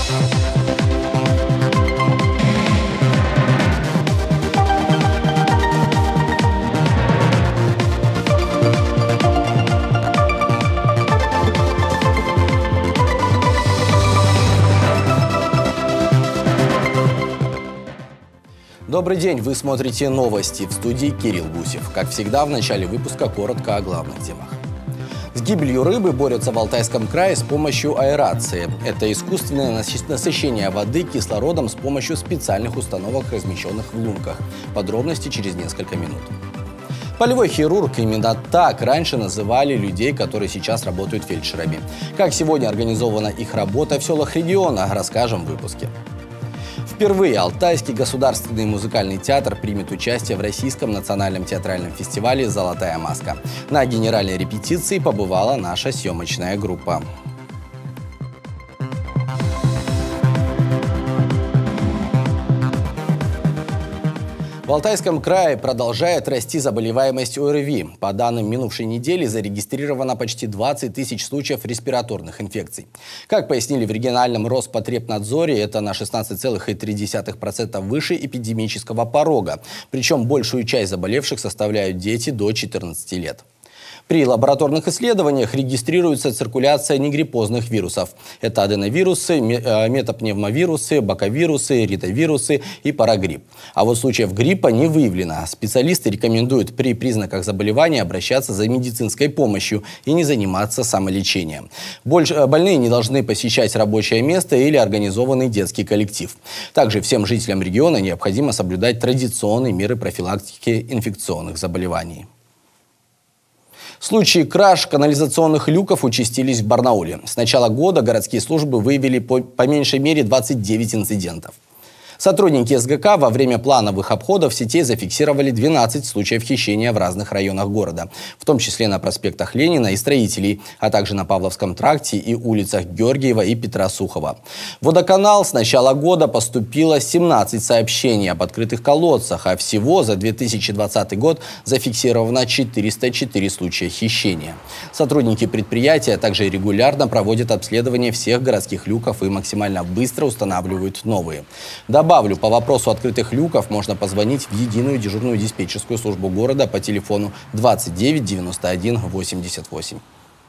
Добрый день, вы смотрите новости, в студии Кирилл Гусев. Как всегда, в начале выпуска коротко о главных темах. С гибелью рыбы борются в Алтайском крае с помощью аэрации. Это искусственное насыщение воды кислородом с помощью специальных установок, размещенных в лунках. Подробности через несколько минут. Полевой хирург — именно так раньше называли людей, которые сейчас работают фельдшерами. Как сегодня организована их работа в селах региона, расскажем в выпуске. Впервые Алтайский государственный музыкальный театр примет участие в Российском национальном театральном фестивале «Золотая маска». На генеральной репетиции побывала наша съемочная группа. В Алтайском крае продолжает расти заболеваемость ОРВИ. По данным минувшей недели зарегистрировано почти 20 тысяч случаев респираторных инфекций. Как пояснили в региональном Роспотребнадзоре, это на 16,3% выше эпидемического порога. Причем большую часть заболевших составляют дети до 14 лет. При лабораторных исследованиях регистрируется циркуляция негриппозных вирусов. Это аденовирусы, метапневмовирусы, баковирусы, ритовирусы и парагрипп. А вот случаев гриппа не выявлено. Специалисты рекомендуют при признаках заболевания обращаться за медицинской помощью и не заниматься самолечением. Больные не должны посещать рабочее место или организованный детский коллектив. Также всем жителям региона необходимо соблюдать традиционные меры профилактики инфекционных заболеваний. Случаи краж канализационных люков участились в Барнауле. С начала года городские службы выявили по меньшей мере 29 инцидентов. Сотрудники СГК во время плановых обходов сетей зафиксировали 12 случаев хищения в разных районах города, в том числе на проспектах Ленина и Строителей, а также на Павловском тракте и улицах Георгиева и Петра Сухова. В водоканал с начала года поступило 17 сообщений об открытых колодцах, а всего за 2020 год зафиксировано 404 случая хищения. Сотрудники предприятия также регулярно проводят обследование всех городских люков и максимально быстро устанавливают новые. Добавлю, по вопросу открытых люков можно позвонить в единую дежурную диспетчерскую службу города по телефону 29 91 88.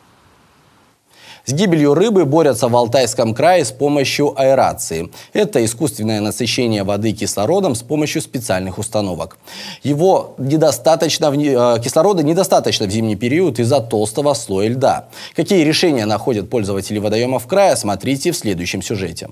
С гибелью рыбы борются в Алтайском крае с помощью аэрации. Это искусственное насыщение воды кислородом с помощью специальных установок. Кислорода недостаточно в зимний период из-за толстого слоя льда. Какие решения находят пользователи водоемов края, смотрите в следующем сюжете.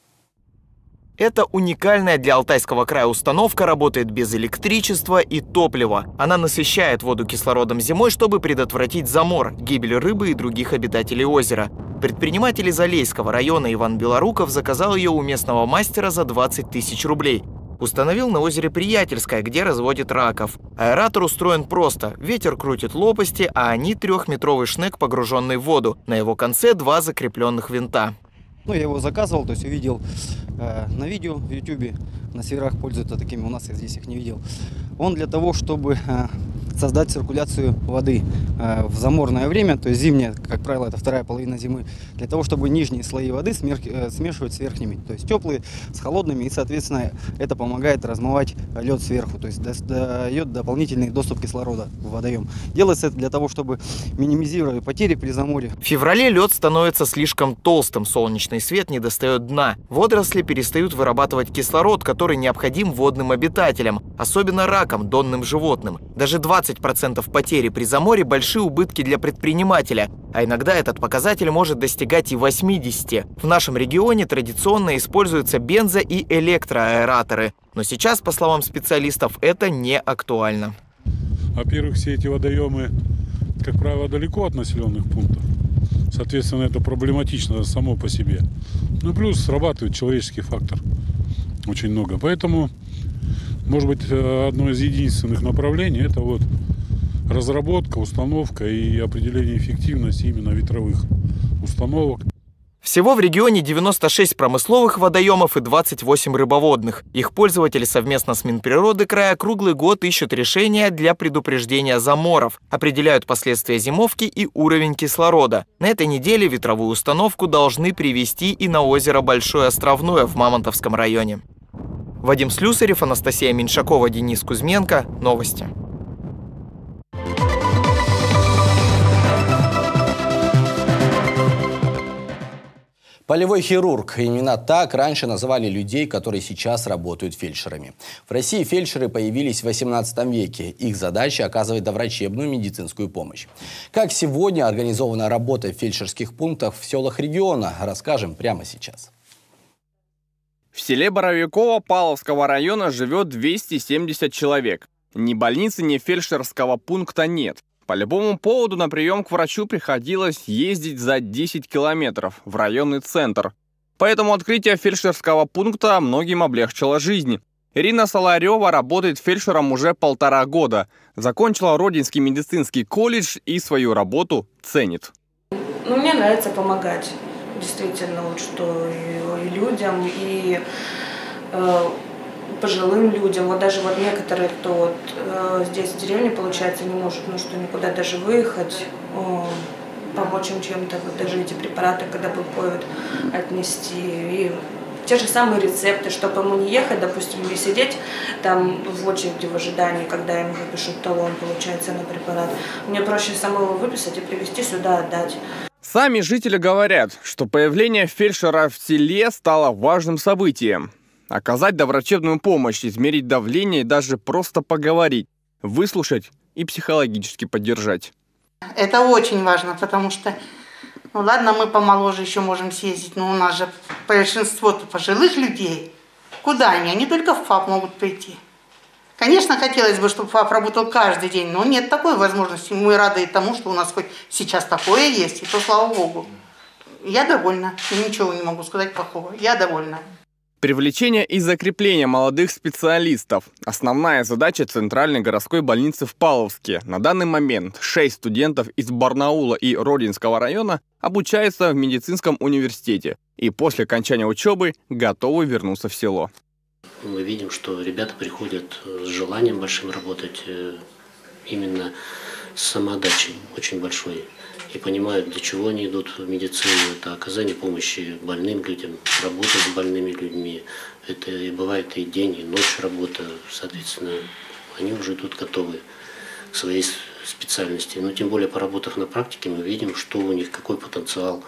Это уникальная для Алтайского края установка, работает без электричества и топлива. Она насыщает воду кислородом зимой, чтобы предотвратить замор, гибель рыбы и других обитателей озера. Предприниматель из Алейского района Иван Белоруков заказал ее у местного мастера за 20 тысяч рублей. Установил на озере Приятельское, где разводит раков. Аэратор устроен просто. Ветер крутит лопасти, а они трехметровый шнек, погруженный в воду. На его конце 2 закрепленных винта. Я его заказывал, то есть увидел на видео в YouTube, на северах пользуются такими, у нас я здесь их не видел. Он для того, чтобы создать циркуляцию воды в заморное время, то есть зимнее, как правило, это вторая половина зимы, для того, чтобы нижние слои воды смешивать с верхними, то есть теплые с холодными, и, соответственно, это помогает размывать лед сверху, то есть дает дополнительный доступ кислорода в водоем. Делается это для того, чтобы минимизировать потери при заморе. В феврале лед становится слишком толстым, солнечный свет не достает дна. Водоросли перестают вырабатывать кислород, который необходим водным обитателям, особенно ракам, донным животным. Даже 20% потери при заморе – большие убытки для предпринимателя, а иногда этот показатель может достигать и 80%. В нашем регионе традиционно используются бензо- и электроаэраторы, но сейчас, по словам специалистов, это не актуально. Во-первых, все эти водоемы, как правило, далеко от населенных пунктов. Соответственно, это проблематично само по себе. Плюс срабатывает человеческий фактор очень много. Поэтому, может быть, одно из единственных направлений – это разработка, установка и определение эффективности именно ветровых установок. Всего в регионе 96 промысловых водоемов и 28 рыбоводных. Их пользователи совместно с Минприроды края круглый год ищут решения для предупреждения заморов, определяют последствия зимовки и уровень кислорода. На этой неделе ветровую установку должны привезти и на озеро Большое Островное в Мамонтовском районе. Вадим Слюсарев, Анастасия Меньшакова, Денис Кузьменко. Новости. Полевой хирург. Именно так раньше называли людей, которые сейчас работают фельдшерами. В России фельдшеры появились в 18 веке. Их задача – оказывать доврачебную медицинскую помощь. Как сегодня организована работа в фельдшерских пунктах в селах региона, расскажем прямо сейчас. В селе Боровиково Павловского района живет 270 человек. Ни больницы, ни фельдшерского пункта нет. По любому поводу на прием к врачу приходилось ездить за 10 километров в районный центр. Поэтому открытие фельдшерского пункта многим облегчило жизнь. Ирина Соларева работает фельдшером уже 1,5 года. Закончила Родинский медицинский колледж и свою работу ценит. Мне нравится помогать. Действительно, вот что и людям, и пожилым людям. Вот даже вот некоторые, кто вот здесь в деревне, получается, не может, никуда даже выехать, помочь им чем-то, вот даже эти препараты, когда выпоют, отнести. И те же самые рецепты, чтобы ему не ехать, допустим, не сидеть там в очереди в ожидании, когда ему выпишут талон, получается, на препарат. Мне проще самого выписать и привезти сюда, отдать. Сами жители говорят, что появление фельдшера в селе стало важным событием. Оказать доврачебную помощь, измерить давление и даже просто поговорить, выслушать и психологически поддержать. Это очень важно, потому что, ладно, мы помоложе еще можем съездить, но у нас же большинство-то пожилых людей. Куда они? Они только в ФАП могут прийти. Конечно, хотелось бы, чтобы ФАП работал каждый день, но нет такой возможности. Мы рады тому, что у нас хоть сейчас такое есть, и то слава богу. Я довольна, ничего не могу сказать плохого, я довольна. Привлечение и закрепление молодых специалистов – основная задача Центральной городской больницы в Павловске. На данный момент 6 студентов из Барнаула и Родинского района обучаются в медицинском университете и после окончания учебы готовы вернуться в село. Мы видим, что ребята приходят с желанием большим работать, именно с самоотдачей очень большой. И понимают, для чего они идут в медицину. Это оказание помощи больным людям, работа с больными людьми. Это и бывает и день, и ночь работа. Соответственно, они уже идут готовы к своей специальности. Но тем более, поработав на практике, мы видим, что у них, какой потенциал,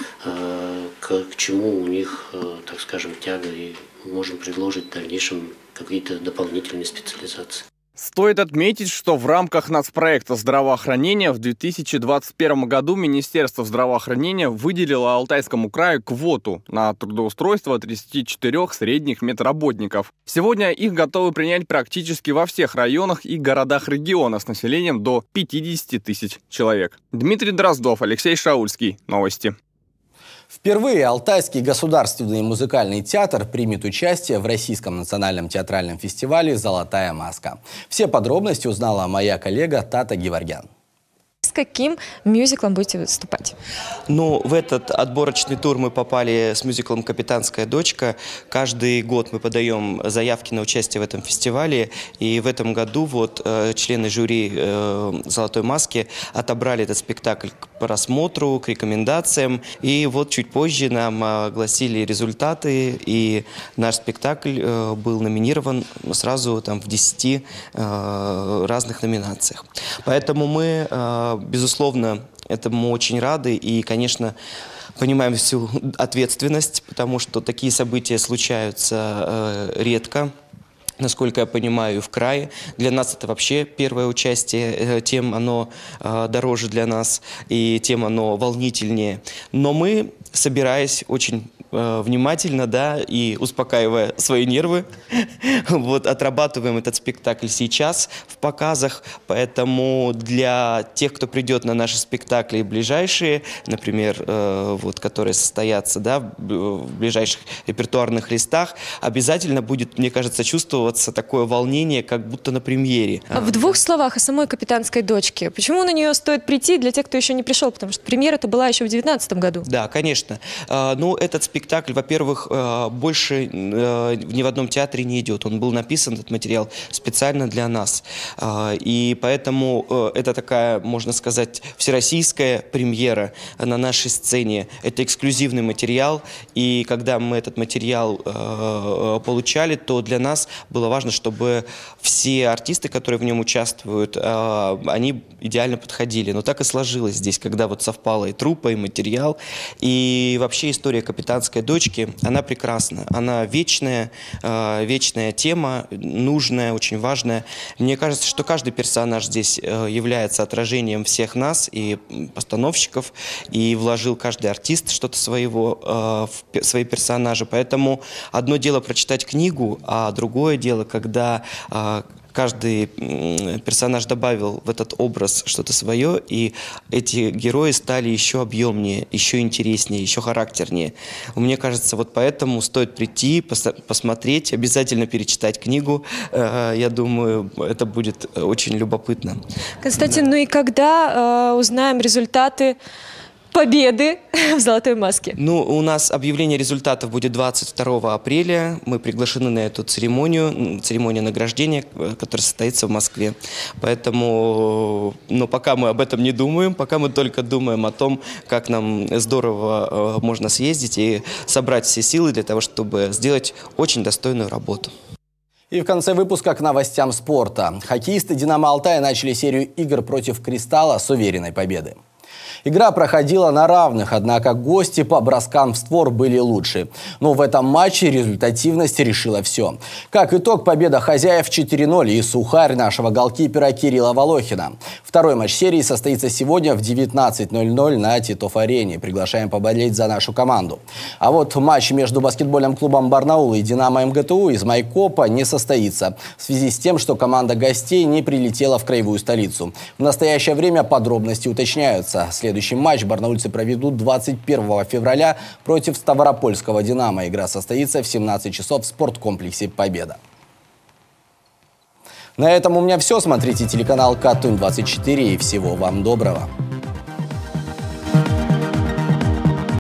к чему у них, так скажем, тяга. И можем предложить в дальнейшем какие-то дополнительные специализации. Стоит отметить, что в рамках нацпроекта здравоохранения в 2021 году Министерство здравоохранения выделило Алтайскому краю квоту на трудоустройство 34 средних медработников. Сегодня их готовы принять практически во всех районах и городах региона с населением до 50 тысяч человек. Дмитрий Дроздов, Алексей Шаульский. Новости. Впервые Алтайский государственный музыкальный театр примет участие в Российском национальном театральном фестивале «Золотая маска». Все подробности узнала моя коллега Тата Геворгян. С каким мюзиклом будете выступать? Ну, в этот отборочный тур мы попали с мюзиклом «Капитанская дочка». Каждый год мы подаем заявки на участие в этом фестивале. И в этом году вот члены жюри «Золотой маски» отобрали этот спектакль к просмотру, к рекомендациям. И вот чуть позже нам огласили результаты. И наш спектакль был номинирован сразу там, в 10 разных номинациях. Поэтому мы, безусловно, этому очень рады и, конечно, понимаем всю ответственность, потому что такие события случаются редко. Насколько я понимаю, в крае. Для нас это вообще первое участие, тем оно дороже для нас и тем оно волнительнее. Но мы, собираясь очень внимательно, да, и успокаивая свои нервы, вот, отрабатываем этот спектакль сейчас в показах, поэтому для тех, кто придет на наши спектакли ближайшие, например, вот, которые состоятся, да, в ближайших репертуарных листах, обязательно будет, мне кажется, чувствоваться такое волнение, как будто на премьере. В двух словах о самой «Капитанской дочке». Почему на нее стоит прийти для тех, кто еще не пришел? Потому что премьера-то была еще в 2019 году. Да, конечно. Ну, этот спектакль, во-первых, больше ни в одном театре не идет. Он был написан, этот материал, специально для нас. И поэтому это такая, можно сказать, всероссийская премьера на нашей сцене. Это эксклюзивный материал. И когда мы этот материал получали, то для нас было важно, чтобы все артисты, которые в нем участвуют, они идеально подходили. Но так и сложилось здесь, когда вот совпало и труппа, и материал. И вообще история «Капитанской дочки», она прекрасна. Она вечная, вечная тема, нужная, очень важная. Мне кажется, что каждый персонаж здесь является отражением всех нас и постановщиков, и вложил каждый артист что-то своего в свои персонажи. Поэтому одно дело прочитать книгу, а другое дело, когда каждый персонаж добавил в этот образ что-то свое, и эти герои стали еще объемнее, еще интереснее, еще характернее. Мне кажется, вот поэтому стоит прийти, посмотреть, обязательно перечитать книгу. Я думаю, это будет очень любопытно. Константин, да. Ну и когда узнаем результаты победы в «Золотой маске»? Ну, у нас объявление результатов будет 22 апреля. Мы приглашены на эту церемонию награждения, которая состоится в Москве. Поэтому, пока мы об этом не думаем, пока мы только думаем о том, как нам здорово можно съездить и собрать все силы для того, чтобы сделать очень достойную работу. И в конце выпуска к новостям спорта. Хоккеисты «Динамо Алтая» начали серию игр против «Кристалла» с уверенной победы. Игра проходила на равных, однако гости по броскам в створ были лучше. Но в этом матче результативность решила все. Как итог, победа хозяев 4-0 и сухарь нашего голкипера Кирилла Волохина. Второй матч серии состоится сегодня в 19:00 на Титов-арене. Приглашаем поболеть за нашу команду. А вот матч между баскетбольным клубом «Барнаул» и «Динамо МГТУ» из Майкопа не состоится, в связи с тем, что команда гостей не прилетела в краевую столицу. В настоящее время подробности уточняются. Следующий матч барнаульцы проведут 21 февраля против Ставропольского «Динамо». Игра состоится в 17 часов в спорткомплексе «Победа». На этом у меня все. Смотрите телеканал Катунь 24 и всего вам доброго.